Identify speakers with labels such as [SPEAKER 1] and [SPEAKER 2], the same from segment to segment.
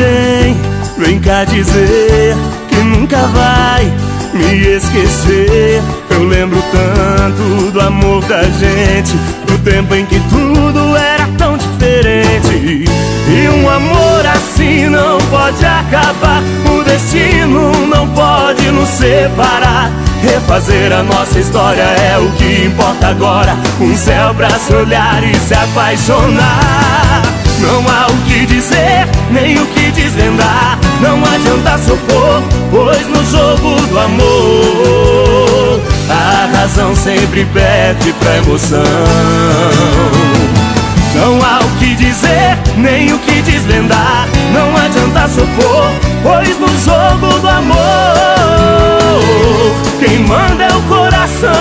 [SPEAKER 1] bem, vem cá dizer que nunca vai me esquecer. Eu lembro tanto do amor da gente, do tempo em que tudo era tão diferente. E um amor assim não pode acabar, o destino não pode nos separar. Refazer a nossa história é o que importa agora, um céu pra se olhar e se apaixonar. Não há o que dizer, nem o que desvendar, não adianta se opor, pois no jogo do amor a razão sempre perde pra emoção. Não há o que dizer, nem o que desvendar, não adianta se opor, pois no jogo do amor quem manda é o coração.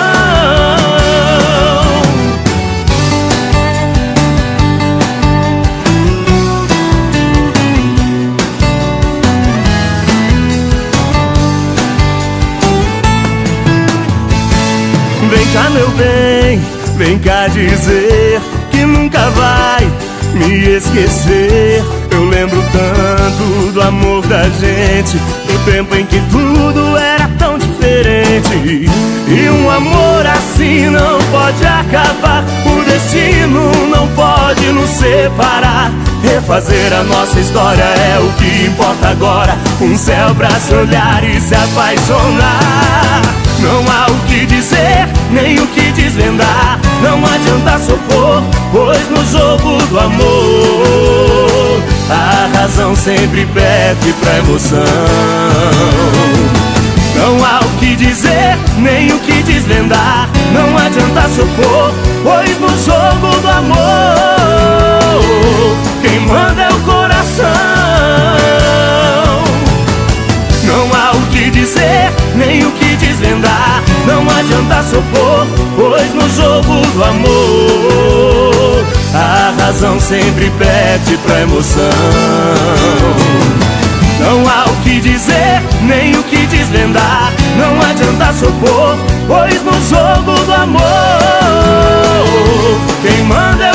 [SPEAKER 1] Vem cá, meu bem, vem cá dizer que nunca vai me esquecer. Eu lembro tanto do amor da gente, do tempo em que tudo era tão diferente. E um amor assim não pode acabar, o destino não pode nos separar. Refazer a nossa história é o que importa agora, um céu pra se olhar e se apaixonar. Não há o que dizer, nem o que desvendar, não adianta se opor, pois no jogo do amor a razão sempre perde pra emoção. Não há o que dizer, nem o que desvendar, não adianta se opor, pois no jogo do amor quem manda é o coração. Não há o que dizer, nem o que desvendar, não adianta se opor, pois no jogo do amor a razão sempre perde pra emoção. Não há o que dizer, nem o que desvendar, não adianta se opor, pois no jogo do amor quem manda é